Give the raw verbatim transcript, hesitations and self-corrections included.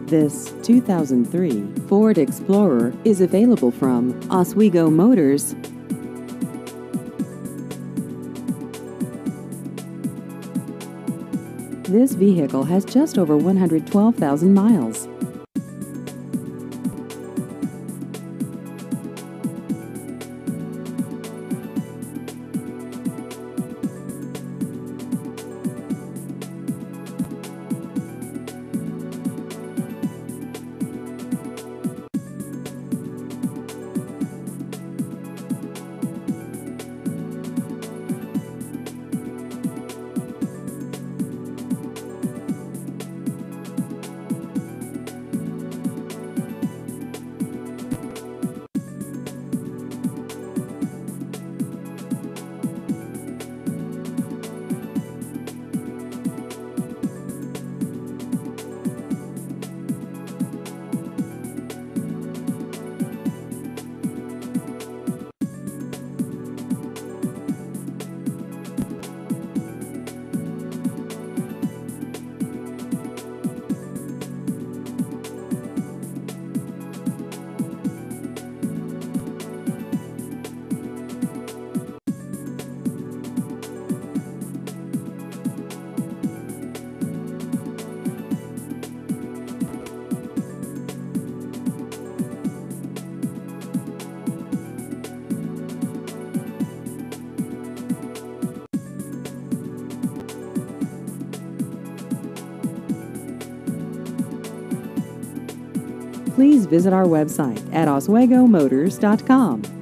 This two thousand three Ford Explorer is available from Oswego Motors. This vehicle has just over one hundred twelve thousand miles. Please visit our website at oswego motors dot com.